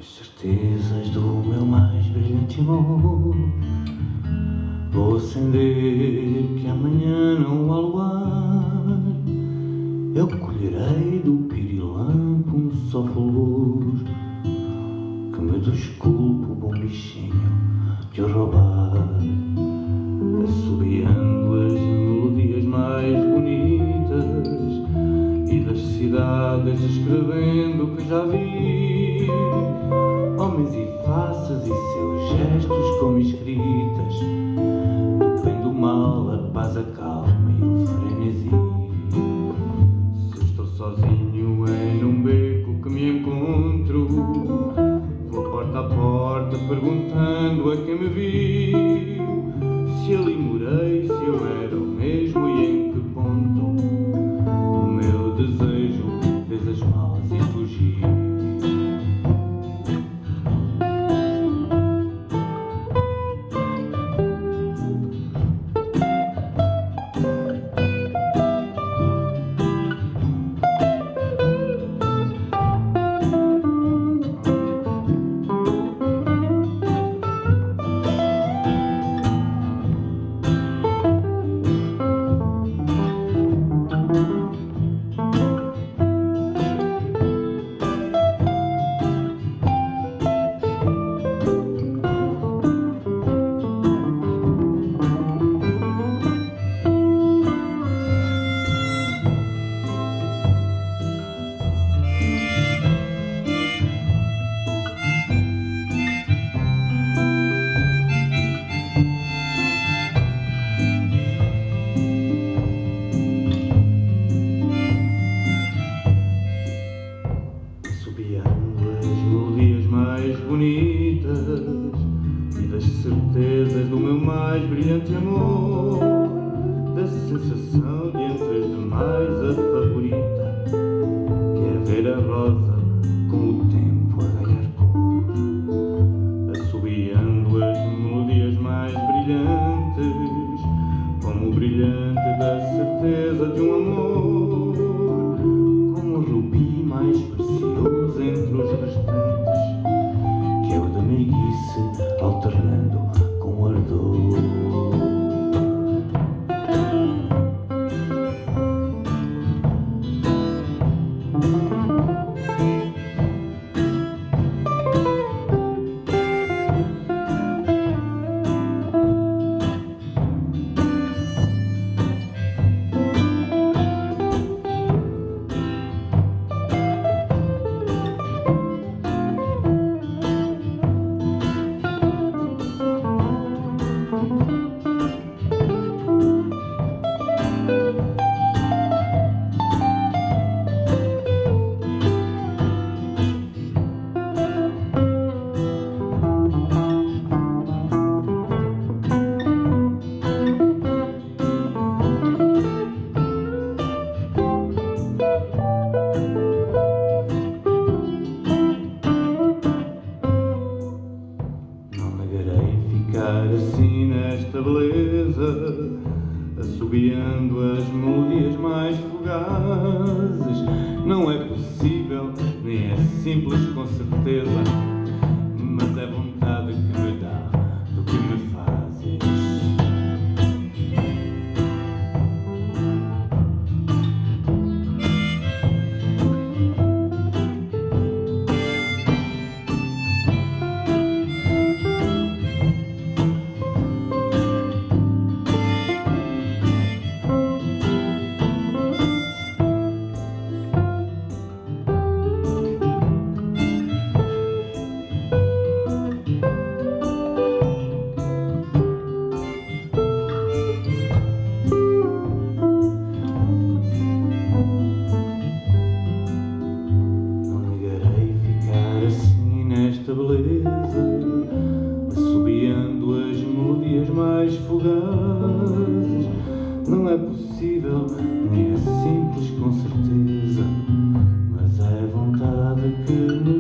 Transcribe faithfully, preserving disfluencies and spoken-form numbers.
Certezas do meu mais brilhante amor, vou acender que amanhã não há luar. Eu colherei do pirilampo um só fulgor, que me desculpe o bom bichinho de eu roubar. Assobiando as melodias mais bonitas e das cidades escrevendo o que já vi, homens e faces e seus gestos como escritas, do bem do mal, a paz, a calma e o frenesi. Se estou sozinho em um beco que me encontro, vou porta a porta perguntando a quem me viu, se ali morei, se eu era o mesmo e em que ponto o meu desejo fez as malas e fugiu. E das certezas do meu mais brilhante amor, da sensação de entre as demais a favorita, que é ver a rosa com o tempo a ganhar cor, assobiando as melodias mais brilhantes, como o brilhante da certeza de um amor, como o rubi mais precioso entre os restantes, que é o da meiguice alternando com o ardor. Assim nesta beleza, assobiando as melodias mais fugazes, não é possível, nem é simples com certeza, mas é vontade que me dá do que me fazes. Não é possível, nem é simples com certeza, mas é vontade que me